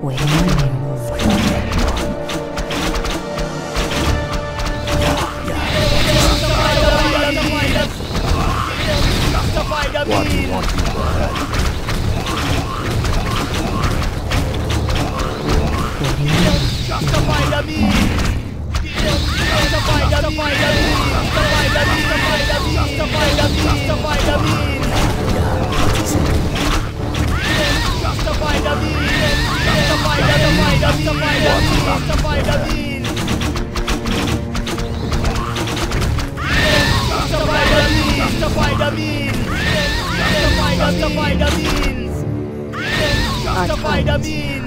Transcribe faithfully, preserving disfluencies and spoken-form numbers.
waiting on you. What do you want to learn? Justify the means. Justify the means. Justify the means. Justify the means. Justify the means. Justify the means. Justify the means. Justify the means. Justify the means. Justify the means. Justify the means. Justify the means. Justify the means.